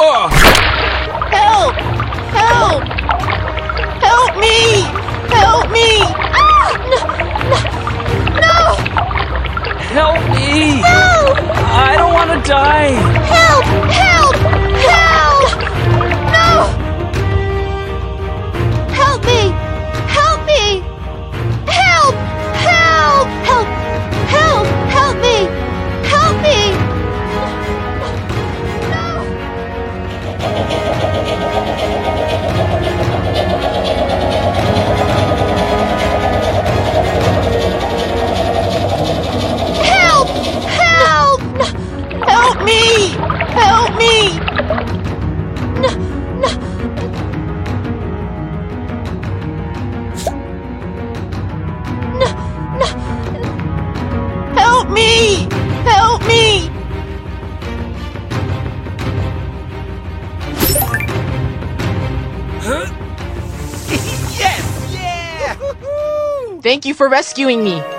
Help! Help! Help me! Help me! Ah! No! Help me! No! I don't want to die! Help! Help! Help! No! Help me! Help me! Help! Help! Help! Help! Help me! Help me! No! Help! Help! Help me! Help me! No, no. No, no. Help me! Help me! Yes! Yeah! Thank you for rescuing me.